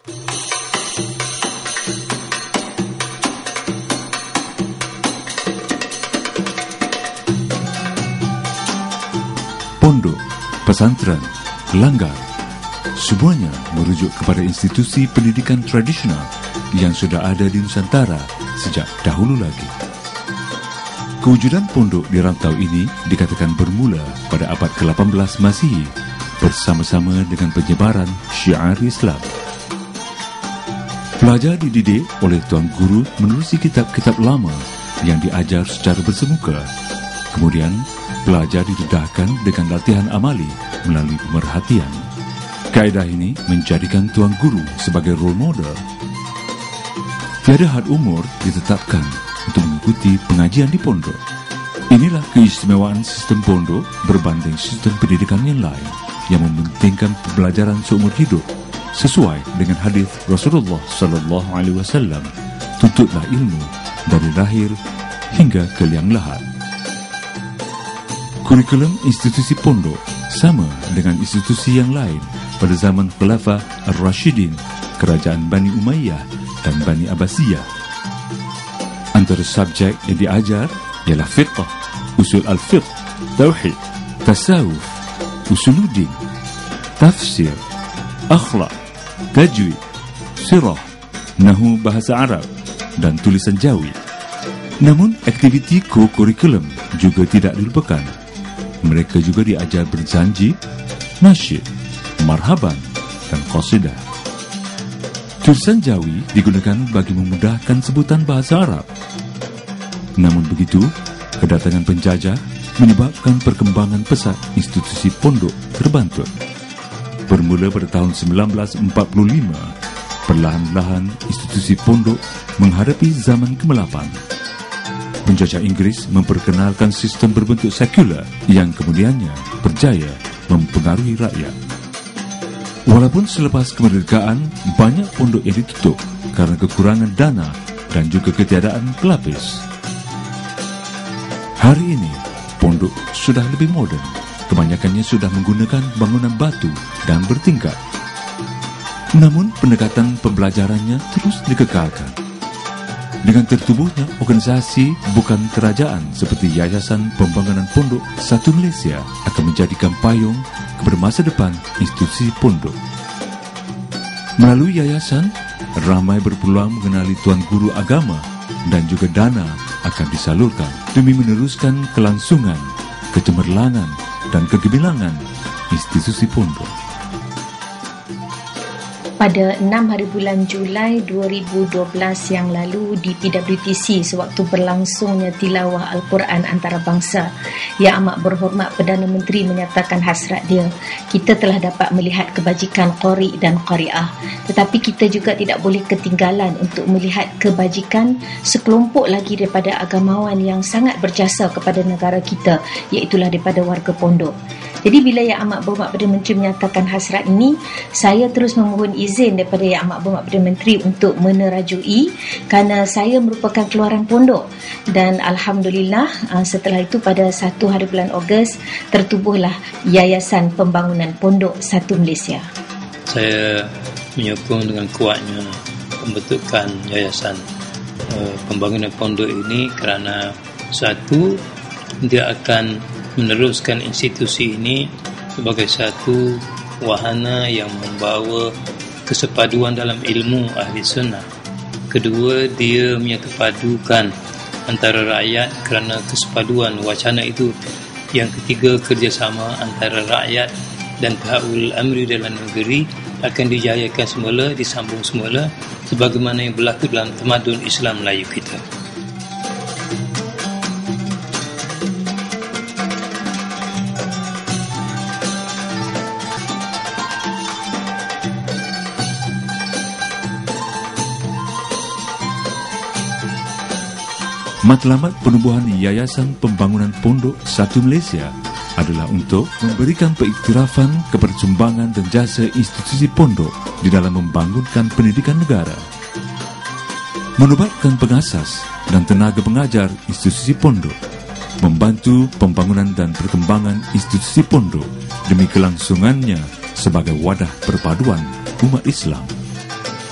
Pondok, pesantren, langgar, semuanya merujuk kepada institusi pendidikan tradisional yang sudah ada di Nusantara sejak dahulu lagi. Kewujudan pondok di rantau ini dikatakan bermula pada abad ke-18 Masihi bersama-sama dengan penyebaran syiar Islam. Pelajar dididik oleh tuan guru menerusi kitab-kitab lama yang diajar secara bersemuka. Kemudian, pelajar didedahkan dengan latihan amali melalui pemerhatian. Kaedah ini menjadikan tuan guru sebagai role model. Tiada had umur ditetapkan untuk mengikuti pengajian di pondok. Inilah keistimewaan sistem pondok berbanding sistem pendidikan yang lain yang mementingkan pembelajaran seumur hidup sesuai dengan hadis Rasulullah SAW. Tuntutlah ilmu dari lahir hingga ke liang lahat. Kurikulum institusi pondok sama dengan institusi yang lain pada zaman Khulafa Ar-Rashidin, kerajaan Bani Umayyah dan Bani Abbasiyah. Antara subjek yang diajar ialah fiqh, usul al-fiqh, tauhid, tasawuf, usuluddin, tafsir, akhlak, tajwid, sirah, nahu bahasa Arab dan tulisan Jawi. Namun aktiviti ko-kurikulum juga tidak dilupakan. Mereka juga diajar berjanji, nasyid, marhaban dan qasidah. Tulisan Jawi digunakan bagi memudahkan sebutan bahasa Arab. Namun begitu, kedatangan penjajah menyebabkan perkembangan pesat institusi pondok terbantut. Bermula pada tahun 1945, perlahan-lahan institusi pondok menghadapi zaman ke-8. Penjajah Inggris memperkenalkan sistem berbentuk sekular yang kemudiannya berjaya mempengaruhi rakyat. Walaupun selepas kemerdekaan, banyak pondok yang ditutup karena kekurangan dana dan juga ketiadaan pelapis. Hari ini, pondok sudah lebih moden. Kebanyakannya sudah menggunakan bangunan batu dan bertingkat. Namun, pendekatan pembelajarannya terus dikekalkan. Dengan tertubuhnya organisasi bukan kerajaan seperti Yayasan Pembangunan Pondok Satu Malaysia akan menjadikan payung kepada masa depan institusi pondok. Melalui yayasan, ramai berpeluang mengenali tuan guru agama dan juga dana akan disalurkan demi meneruskan kelangsungan, kecemerlangan dan kegemilangan institusi pondok. Pada 6 hari bulan Julai 2012 yang lalu di PWTC sewaktu berlangsungnya tilawah Al-Quran antarabangsa, Yang Amat Berhormat Perdana Menteri menyatakan hasrat dia, kita telah dapat melihat kebajikan qari dan qari'ah, tetapi kita juga tidak boleh ketinggalan untuk melihat kebajikan sekelompok lagi daripada agamawan yang sangat berjasa kepada negara kita, iaitulah daripada warga pondok. Jadi bila Yang Amat Berhormat Perdana Menteri menyatakan hasrat ini, saya terus memohon izin daripada Yang Amat Berhormat Perdana Menteri untuk menerajui kerana saya merupakan keluaran pondok. Dan Alhamdulillah setelah itu pada 1 hari bulan Ogos tertubuhlah Yayasan Pembangunan Pondok Satu Malaysia. Saya menyokong dengan kuatnya pembentukan Yayasan Pembangunan Pondok ini kerana satu, dia akan meneruskan institusi ini sebagai satu wahana yang membawa kesepaduan dalam ilmu ahli sunnah. Kedua, dia menyatupadukan antara rakyat kerana kesepaduan wacana itu. Yang ketiga, kerjasama antara rakyat dan pihak ulil amri dalam negeri akan dijayakan semula, disambung semula sebagaimana yang berlaku dalam tamadun Islam Melayu kita. Matlamat penubuhan Yayasan Pembangunan Pondok Satu Malaysia adalah untuk memberikan pengiktirafan kepada sumbangan dan jasa institusi pondok di dalam membangunkan pendidikan negara, menobatkan pengasas dan tenaga pengajar institusi pondok, membantu pembangunan dan perkembangan institusi pondok demi kelangsungannya sebagai wadah perpaduan umat Islam.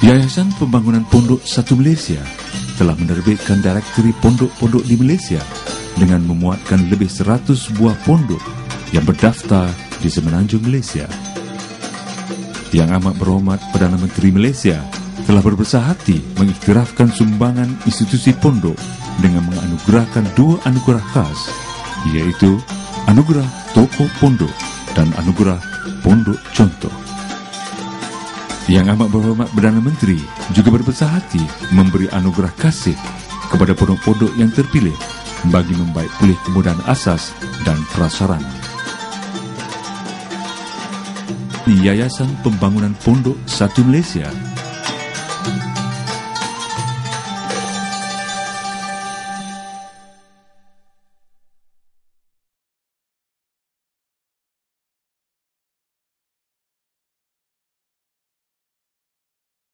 Yayasan Pembangunan Pondok Satu Malaysia telah menerbitkan direktori pondok-pondok di Malaysia dengan memuatkan lebih 100 buah pondok yang berdaftar di Semenanjung Malaysia. Yang Amat Berhormat Perdana Menteri Malaysia telah berbesar hati mengiktirafkan sumbangan institusi pondok dengan menganugerahkan 2 anugerah khas, iaitu Anugerah Tokoh Pondok dan Anugerah Pondok Contoh. Yang Amat Berhormat Perdana Menteri juga berbesar hati memberi anugerah kasih kepada pondok-pondok yang terpilih bagi membaik pulih kemudahan asas dan prasarana. Yayasan Pembangunan Pondok Satu Malaysia